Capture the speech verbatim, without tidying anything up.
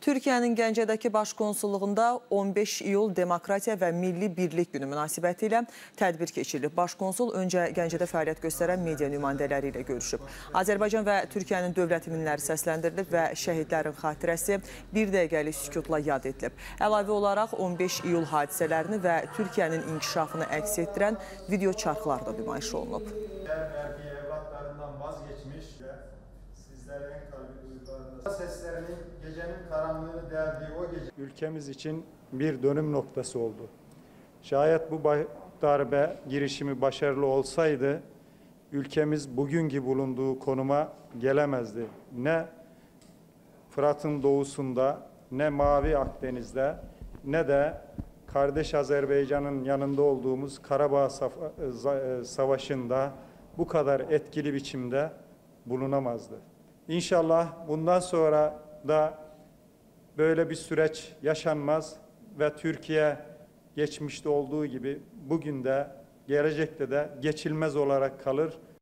Türkiyənin Gəncədəki Başkonsulluğunda on beş iyul Demokratiya və Milli Birlik Günü münasibəti ilə tədbir keçirilib. Başkonsul öncə Gəncədə fəaliyyət göstərən media nümayəndələri ilə görüşüb. Azərbaycan və Türkiyənin dövlət himnləri səsləndirilib və şəhidlərin xatirəsi bir dəqiqəlik sükutla yad edilib. Əlavə olaraq on beş iyul hadisələrini və Türkiyənin inkişafını əks etdirən video çarxlar da nümayiş olunub. Seslerinin gecenin karanlığını deldiği o gece ülkemiz için bir dönüm noktası oldu. Şayet bu darbe girişimi başarılı olsaydı ülkemiz bugünkü bulunduğu konuma gelemezdi. Ne Fırat'ın doğusunda, ne Mavi Akdeniz'de, ne de kardeş Azerbaycan'ın yanında olduğumuz Karabağ Savaşı'nda bu kadar etkili biçimde bulunamazdı. İnşallah bundan sonra da böyle bir süreç yaşanmaz ve Türkiye geçmişte olduğu gibi bugün de gelecekte de geçilmez olarak kalır.